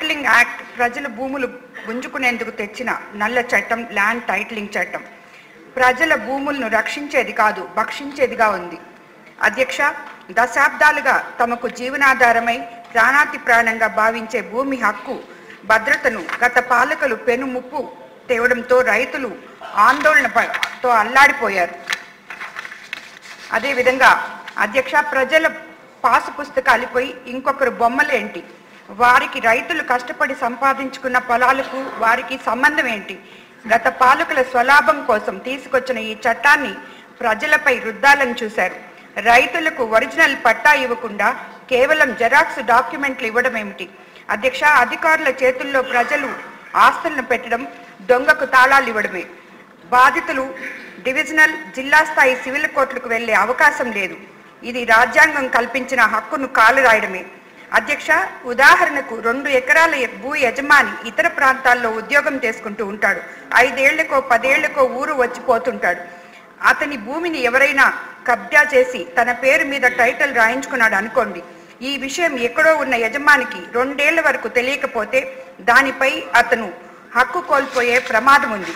Titling act ప్రజల భూములు గుంజుకునేందుకు తెచ్చిన నల్ల చట్టం ల్యాండ్ టైటిలింగ్ చట్టం ప్రజల భూములను రక్షించేది కాదు, భక్షించేదిగా ఉంది. అధ్యక్ష, దశాబ్దాలుగా తమకు జీవనాధారమై ప్రాణాతి ప్రాణంగా భావించే భూమి హక్కు భద్రతను గత పాలకులు పెనుముప్పు తేవడంతో రైతులు ఆందోళనతో అల్లాడిపోయారు. అదేవిధంగా అధ్యక్ష, ప్రజల పాసు పుస్తకాలపై ఇంకొకరు బొమ్మలేంటి? వారికి రైతులు కష్టపడి సంపాదించుకున్న పొలాలకు వారికి సంబంధం ఏంటి? గత పాలకుల స్వలాభం కోసం తీసుకొచ్చిన ఈ చట్టాన్ని ప్రజలపై రుద్దాలని చూశారు. రైతులకు ఒరిజినల్ పట్టా ఇవ్వకుండా కేవలం జెరాక్స్ డాక్యుమెంట్లు ఇవ్వడం ఏమిటి? అధ్యక్ష, అధికారుల చేతుల్లో ప్రజలు ఆస్తులను పెట్టడం, దొంగకు తాళాలు ఇవ్వడమే. బాధితులు డివిజనల్, జిల్లా స్థాయి సివిల్ కోర్టులకు వెళ్లే అవకాశం లేదు. ఇది రాజ్యాంగం కల్పించిన హక్కును కాలురాయడమే. అధ్యక్ష, ఉదాహరణకు 2 ఎకరాల భూ యజమాని ఇతర ప్రాంతాల్లో ఉద్యోగం చేసుకుంటూ ఉంటాడు. 5 ఏళ్లకో 10 ఏళ్లకో ఊరు వచ్చిపోతుంటాడు. అతని భూమిని ఎవరైనా కబ్జా చేసి తన పేరు మీద టైటిల్ రాయించుకున్నాడు అనుకోండి. ఈ విషయం ఎక్కడో ఉన్న యజమానికి 2 ఏళ్ల వరకు తెలియకపోతే దానిపై అతను హక్కు కోల్పోయే ప్రమాదం ఉంది.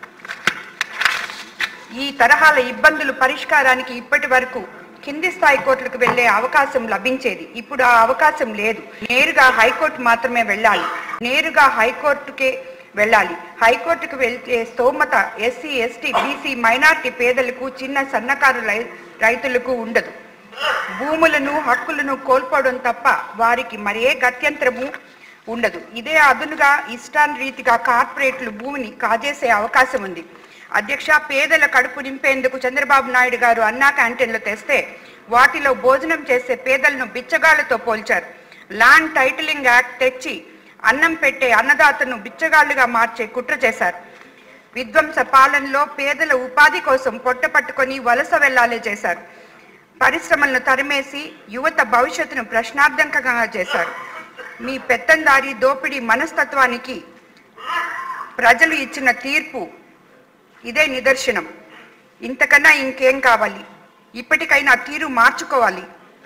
ఈ తరహాల ఇబ్బందుల పరిష్కారానికి ఇప్పటి వరకు కింది స్థాయి కోర్టులకు వెళ్లే అవకాశం లభించేది. ఇప్పుడు ఆ అవకాశం లేదు. నేరుగా హైకోర్టు మాత్రమే వెళ్ళాలి. నేరుగా హైకోర్టుకే వెళ్ళాలి. హైకోర్టుకు వెళ్తే స్తోమత ఎస్సీ, ఎస్టీ, బీసీ, మైనార్టీ పేదలకు, చిన్న సన్నకారు రైతులకు ఉండదు. భూములను, హక్కులను కోల్పోవడం తప్ప వారికి మరే గత్యంతరము ఉండదు. ఇదే అదునుగా ఇష్టారీతిగా కార్పొరేట్లు భూమిని కాజేసే అవకాశం ఉంది. అధ్యక్ష, పేదల కడుపు నింపేందుకు చంద్రబాబు నాయుడు గారు అన్నా క్యాంటీన్లు తెస్తే వాటిలో భోజనం చేసే పేదలను బిచ్చగాళ్లతో పోల్చారు. ల్యాండ్ టైటిలింగ్ యాక్ట్ తెచ్చి అన్నం పెట్టే అన్నదాతను బిచ్చగాళ్లుగా మార్చే కుట్ర చేశారు. విధ్వంస పాలనలో పేదల ఉపాధి కోసం పొట్ట పట్టుకొని వలస వెళ్లాలే చేశారు. పరిశ్రమలను తరిమేసి యువత భవిష్యత్తును ప్రశ్నార్థకంగా చేశారు. మీ పెత్తందారి దోపిడీ మనస్తత్వానికి ప్రజలు ఇచ్చిన తీర్పు ఇదే నిదర్శనం. ఇంతకన్నా ఇంకేం కావాలి? ఇప్పటికైనా తీరు మార్చుకోవాలి.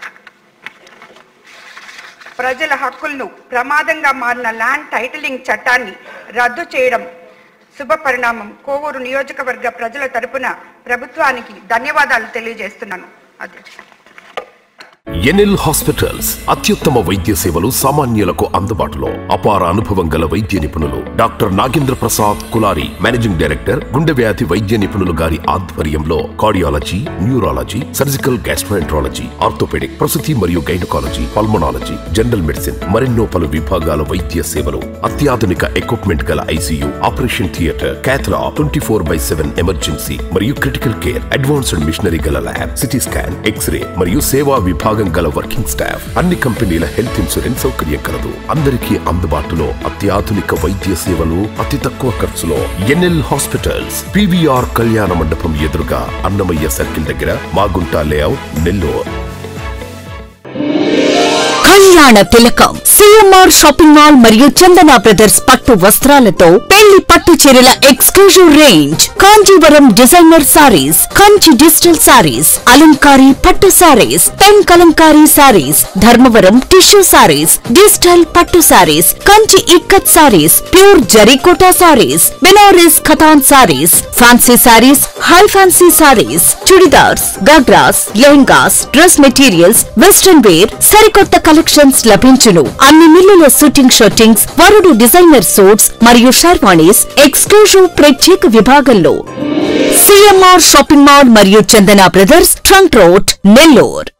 ప్రజల హక్కులను ప్రమాదంగా మారిన ల్యాండ్ టైటిలింగ్ చట్టాన్ని రద్దు చేయడం శుభ పరిణామం. కోవూరు నియోజకవర్గ ప్రజల తరపున ప్రభుత్వానికి ధన్యవాదాలు తెలియజేస్తున్నాను. అధ్యక్ష, ఎన్ఎల్ హాస్పిటల్స్ అత్యుత్తమ వైద్య సేవలు సామాన్యులకు అందుబాటులో. అపార అనుభవం గల వైద్య నిపుణులు doctor Nagendra Prasad Kulari, managing director, గుండె వ్యాధి వైద్య నిపుణులు గారి ఆధ్వర్యంలో cardiology, neurology, surgical gastroenterology, orthopaedic, ప్రసూతి మరియు గైనకాలజీ, పల్మనాలజీ, జనరల్ మెడిసిన్, మరెన్నో పలు విభాగాల వైద్య సేవలు. అత్యాధునిక ఎక్విప్మెంట్ గల ICU, operation theatre, cath lab, 24/7 emergency మరియు క్రిటికల్ కేర్, అడ్వాన్స్డ్ మిషనరీ గల ల్యాబ్, సిటీ స్కాన్, ఎక్స్రే మరియు సేవా విభాగం గల వర్కింగ్ స్టాఫ్. అన్ని కంపెనీల హెల్త్ ఇన్సూరెన్స్ సౌకర్యం కలదు. అందరికీ అందుబాటులో అత్యాధునిక వైద్య సేవలు అతి తక్కువ ఖర్చులో. ఎన్ఎల్ హాస్పిటల్స్, పీవీఆర్ కళ్యాణ మండపం ఎదురుగా, అన్నమయ్య సర్కిల్ దగ్గర, మాగుంట లేఅవుట్, నెల్లూరు. కళ్యాణ తిలకం సిఎంఆర్ షాపింగ్ మాల్ మరియు చందన బ్రదర్స్ పట్టు వస్త్రాలతో పెళ్లి పట్టు చీరల exclusive range, Kanjeevaram designer sarees, Kanchi digital sarees, Alankari పట్టు sarees, pen Kalamkari sarees, Dharmavaram tissue sarees, digital పట్టు sarees, Kanchi ikat sarees, pure Zarikota sarees, Banaras Katan sarees, fancy sarees, high fancy sarees, chudidars, ghagras, lehengas, dress materials, western wear, సరికొత్త కలెక్షన్స్ లభించును. అన్ని మిల్లుల షూటింగ్ షర్టింగ్స్, వరుడు డిజైనర్ సూట్స్ మరియు sherwanis exclusive ప్రత్యేక విభాగంలో. సిఎంఆర్ షాపింగ్ మాల్ మరియు Chandana brothers, trunk road, Nellore.